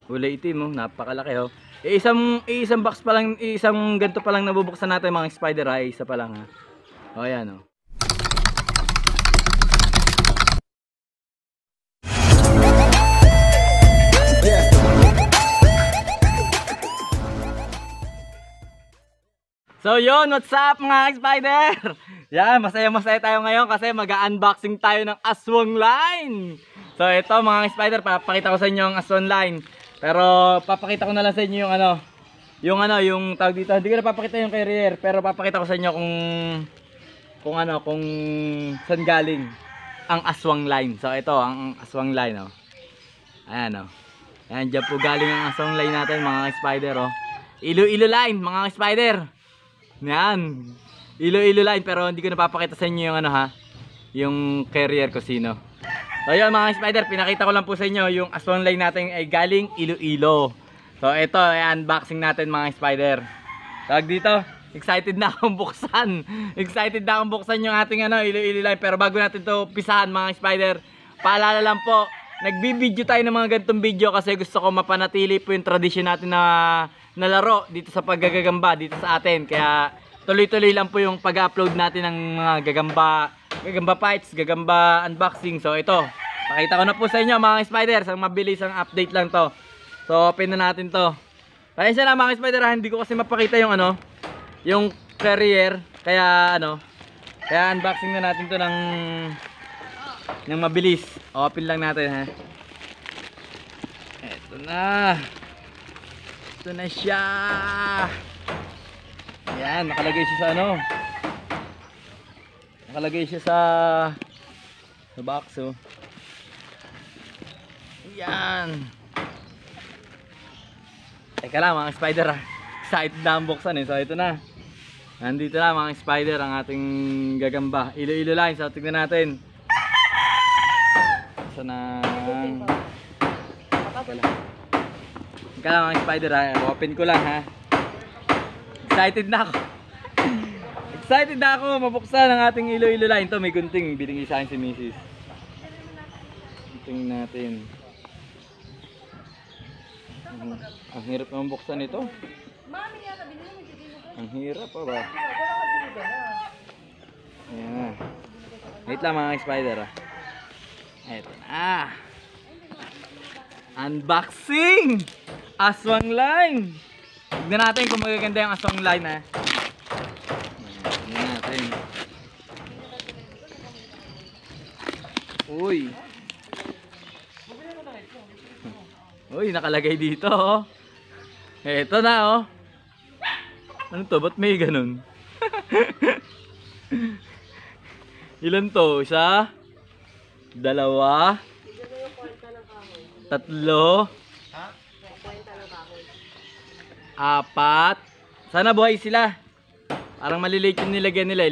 Kulay itim, oh. Napakalaki, oh. Isang box pa lang, isang ganito pa lang nabubuksan natin mga spider, ha. Isa pa lang, ha. O, ayan, oh. So yun, what's up mga spider? Yan, masaya-masaya tayo ngayon kasi mag-unboxing tayo ng aswang line. So ito mga spider, papakita ko sa inyo ang aswang line. Pero papakita ko na lang sa inyo yung tawag dito. Hindi ko na papakita yung carrier, pero papakita ko sa inyo kung saan galing ang aswang line. So ito ang aswang line, oh. Ayan, oh. Ayan, dyan po galing ang aswang line natin mga spider, oh. Iloilo line mga spider. Yan. Iloilo line, pero hindi ko napapakita sa inyo yung yung carrier ko sino. So yun mga spider, pinakita ko lang po sa inyo yung aswang line natin ay galing Iloilo. So ito ay unboxing natin mga spider. Tawag dito, excited na akong buksan. Excited na akong buksan yung ating Iloilo line. Pero bago natin to pisahan mga spider, paalala lang po, nagbibideo tayo ng mga ganitong video kasi gusto ko mapanatili po yung tradisyon natin na laro dito sa paggagagamba dito sa atin. Kaya tuloy-tuloy lang po yung pag-upload natin ng mga gagamba fights, gagamba unboxing. So ito, pakita ko na po sa inyo mga spiders, ang mabilis ang update lang to. So open na natin to. Pasensya na mga spider, hindi ko kasi mapakita yung yung carrier. Kaya kaya unboxing na natin to ng mabilis. Open lang natin, ha. Ito na. Ito na siya. Ayan, nakalagay siya sa nakalagay siya sa box, oh. Ayan. Teka lang mga spider, ha. Excited na ang buksan, eh. So ito na. Nandito na mga spider ang ating gagamba. Iloilo line. So tignan natin. Sana teka lang mga spider, ha. Open ko lang, ha. Excited na ako. Excited na ako mabuksan ang ating Iloilo line. Ito may gunting, binigay sa akin si Mrs. Gunting natin. Ang hirap naman buksan ito. Ang hirap pa ba? Ayan. Wait lang mga spider, ha. Ito na. Unboxing! Aswang line! Tignan natin kung magaganda yung aswang line, ha. Tignan natin. Uy! Uy, nakalagay dito, oh. Ito na, oh. Ano to? Ba't may ganun? Ilan to? Isa? Dalawa? Tatlo? Apat? Sana buhay sila. Parang maliliit yung nilagyan nila.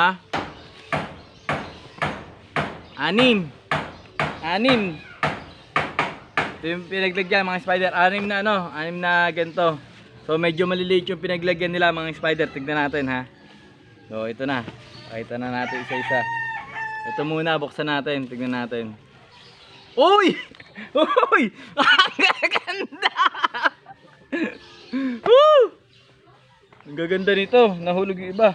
5? 6? 6? Ito yung pinaglagyan mga spider. 6 na 6 na ganito. So medyo maliliit yung pinaglagyan nila mga spider. Tignan natin, ha. So ito na. Pakita na natin isa-isa. Ito muna, buksan natin. Tignan natin. Uy! Uy! Ang gaganda! Woo! Ang gaganda nito. Nahulog yung iba.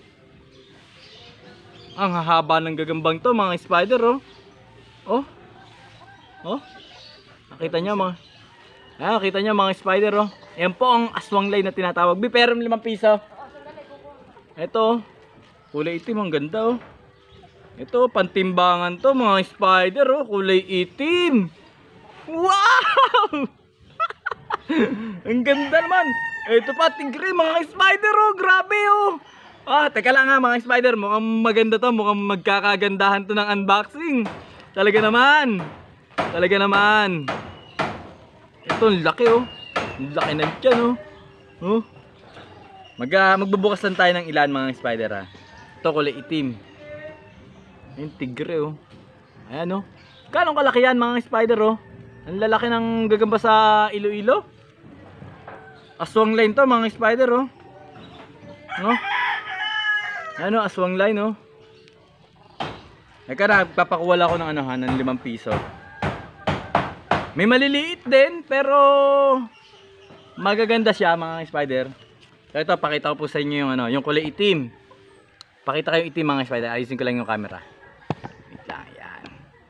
Ang hahaba ng gagambang to mga spider, oh. Oh. Oh. Nakita nyo mga spider, oh. Yan po ang aswang line na tinatawag. Pero 5 piso. Ito, kulay itim, ang ganda, oh. Ito, pantimbangan to mga spider, oh. Kulay itim. Wow! Ang ganda naman. Ito pa, tigre mga spider, oh. Grabe, oh. Teka lang ha mga spider. Mukhang maganda to. Mukhang magkakagandahan to ng unboxing. Talaga naman. Talaga naman. Ito, ang laki, oh. Ang laki na dyan, oh. Oh. Magbubukas lang tayo ng ilan mga spider, ha. Ito, kulay itim. Yung tigre, oh. Ayan, oh. Ganong kalaki yan mga spider, oh. Ang lalaki ng gagamba sa Iloilo. Aswang line to mga spider, oh. No? Ano, aswang line, oh. Teka na, papakuwala ko ng ng 5 piso. May maliliit din, pero magaganda siya mga spider. So ito, pakita ko po sa inyo yung ano, yung kulay itim. Pakita kayo itim mga spider. Ayusin ko lang yung camera. Wait lang, yan.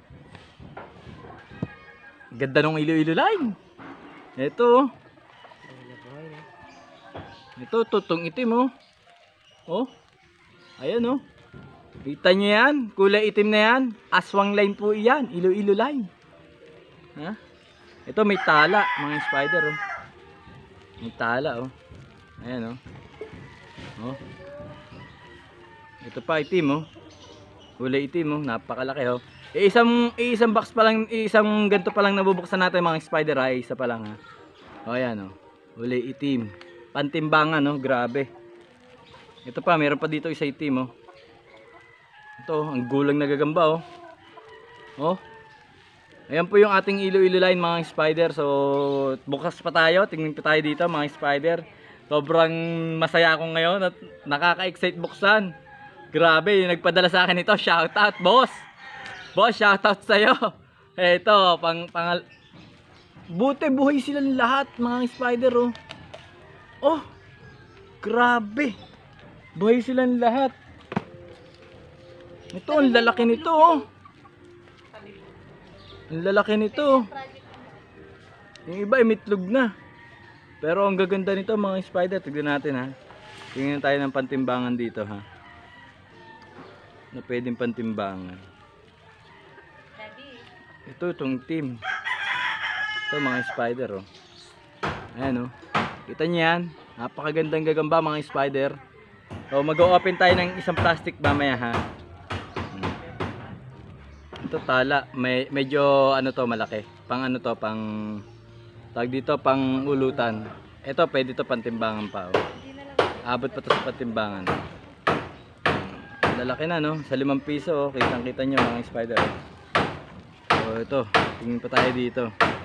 Ganda nung ilo-ilo line. Ito. Ito, tutong itim oh. Oh. Ayan oh. Kita nyo yan? Kulay itim na yan. Aswang line po yan. Ilo-ilo line. Ha? Ito may tala mga spider oh. May tala oh. Ayan oh. Oh. Ito pa itim oh. Kulay itim oh, napakalaki oh. Isang box pa lang, isang ganito pa lang nabubuksan natin mga spider ay isa pa lang ha. Oh ayan oh. Kulay itim. Pantimbangan oh, grabe. Ito pa, meron pa dito isa itim oh. Ito, ang gulang nagagamba oh. Oh. Ayan po yung ating ilo-ilo line mga spider. So, bukas pa tayo. Tingnan pa tayo dito mga spider. Sobrang masaya ako ngayon at nakaka-excite buksan. Grabe, yung nagpadala sa akin ito. Shoutout, boss. Boss, shoutout sa'yo. Ito, buti buhay silang lahat mga spider oh. Oh, grabe. Buhay silang lahat. Ito, ang lalaki nito oh. Ang lalaki nito. Yung iba imitlog na. Pero ang gaganda nito mga spider. Tignan natin ha. Tingnan tayo ng pantimbangan dito ha. Na pwedeng pantimbangan. Ito itong team. Ito mga spider oh. Ayan oh. Kita niyo yan. Napakagandang gagamba mga spider. So mag-o-open tayo ng isang plastic mamaya ha. Ito tala, medyo ano to malaki. Pang ano to, pang tawag dito, pang ulutan. Ito pwede to pantimbangan pa oh. Abot pa to sa pantimbangan. Lalaki na no, sa 5 piso oh. Kitang-kita nyo mga spider. So ito, tingin pa tayo dito.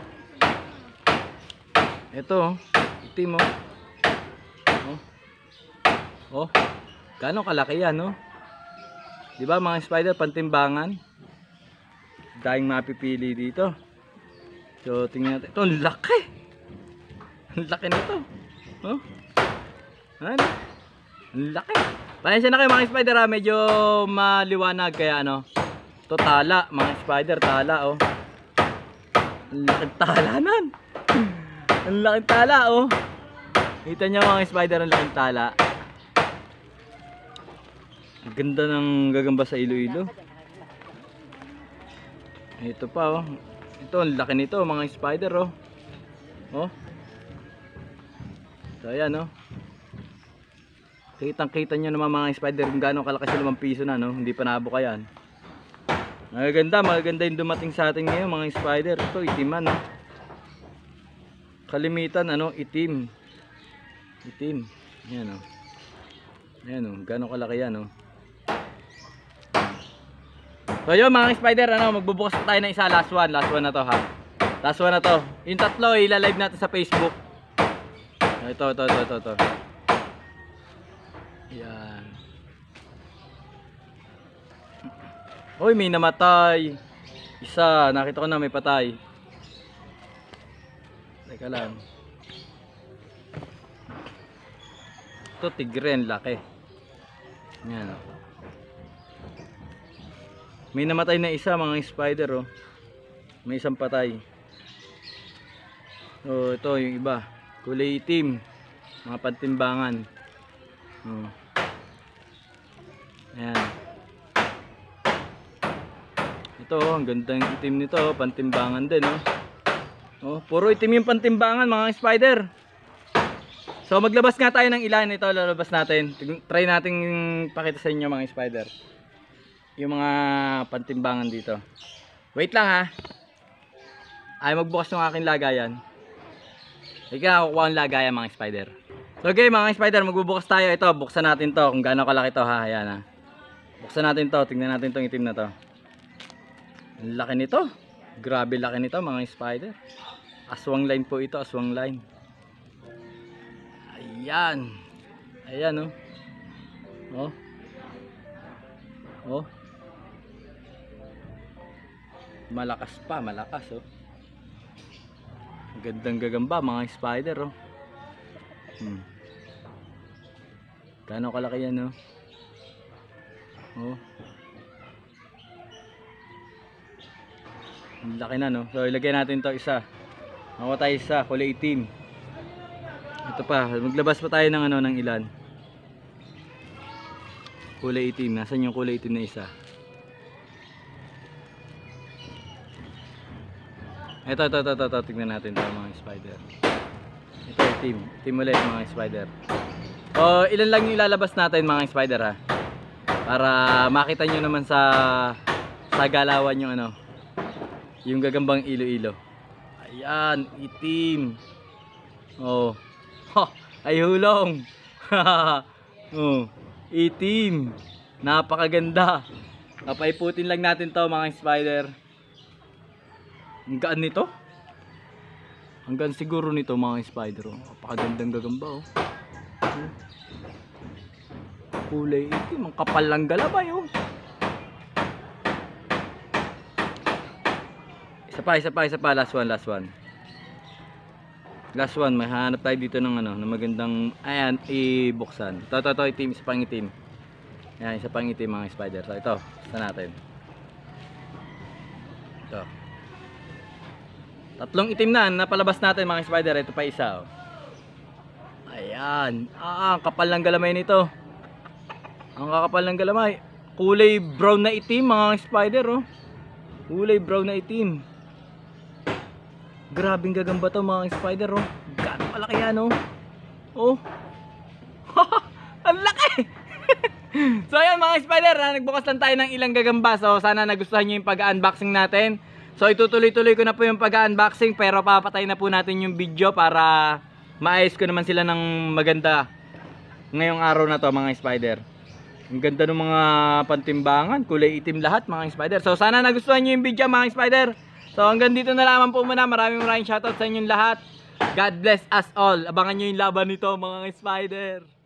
Ito oh, itim oh. Oh. Oh. Gaano kalaki yan no? 'Di ba mga spider pantimbangan? Daing mapipili dito. So tingnan natin. Ito ang laki. Ang laki nito. Oh. Ano? Ang laki. Pasensya na kayo mga spider ha. Medyo maliwanag kaya ano. Ito tala. Mga spider tala oh. Ang laking tala nan. Ang laking tala oh. Kita nyo mga spider ang laking tala. Ang ganda ng gagamba sa Iloilo. Ito pa oh. Ito ang laki nito mga spider oh. Oh. So ayan oh. Kitang-kita nyo naman mga spider kung gaano kalaki sa 5 piso na no. Hindi pa nabukayan. Magaganda yung dumating sa atin ngayon mga spider. Ito itiman oh. Kalimitan ano, itim. Itim. Ayan oh. Ayan oh, gaano kalaki yan oh. So yun mga spider, ano, magbubukas pa tayo ng isa, last one na to ha. Last one na to. Yung tatlo, ilalive natin sa Facebook. Ito. Yan. Hoy, may namatay. Isa, nakita ko na may patay. Teka lang. Ito, tigren, laki. Yan o. May namatay na isa mga spider oh. May isang patay. So ito yung iba. Kulay itim. Mga pantimbangan. Oh. Ayan. Ito oh, ang gandang itim nito oh. Pantimbangan din oh. Oh, puro itim yung pantimbangan mga spider. So maglabas nga tayo ng ilan ito. Lalabas natin. Try nating pakita sa inyo mga spider yung mga pantimbangan dito. Wait lang ha. Ay magbukas ng aking lagayan. Ikaw kukuha ang lagayan mga spider. So okay mga spider, magbubukas tayo. Ito, buksan natin to kung gaano kalaki to ha. Ayan ha. Buksan natin to. Tingnan natin tong itim na to. Ang laki nito. Grabe laki nito mga spider. Aswang line po ito. Aswang line. Ayan. Ayan oh. Oh. Oh. Malakas pa, malakas oh. Gandang gagamba mga spider oh. Gano'ng kalaki yan oh. Oh. Ang laki na no. So ilagay natin to isa. Nakuha tayo isa, kulay itim. Ito pa, maglabas pa tayo ng ano, ng ilan. Kulay itim, nasan yung kulay itim na isa? Ito, tignan natin ito mga spider. Ito itim, itim ulit mga spider. O ilan lang yung ilalabas natin mga spider ha. Para makita nyo naman sa galawan yung ano, yung gagambang ilo-ilo. Ayan, itim. Oh. Ha, ay hulong. Oh, itim. Napakaganda. Papaiputin lang natin 'to mga spider. Ang gaan nito. Ang gaan siguro nito mga spider. Oh. Napakagandang gagamba oh. Kulay itim, ang kapal lang galabay oh. Isa pa, last one. Last one, may hanap tayo dito ng ano, ng magandang, ayan, ibuksan. Ito, itim, isa pang itim. Ayan, isa pang itim mga spider. So, ito, buksan natin. Ito. Tatlong itim na, napalabas natin mga spider. Ito pa isa, oh. Ayan, ang kapal ng galamay nito. Ang kakapal ng galamay. Kulay brown na itim mga spider, oh. Kulay brown na itim. Grabing gagamba to mga spider oh. Gaano kalaki yan oh. Oh. Ang laki. So ayan mga spider, nagbukas lang tayo ng ilang gagamba. So sana nagustuhan nyo yung pag-unboxing natin. So itutuloy-tuloy ko na po yung pag-unboxing, pero papatay na po natin yung video para maayos ko naman sila ng maganda ngayong araw na to mga spider. Ang ganda ng mga pantimbangan, kulay itim lahat mga spider. So sana nagustuhan nyo yung video mga spider. So hanggang dito na lamang po muna. Maraming shoutout sa inyong lahat. God bless us all. Abangan nyo yung laban nito mga spider.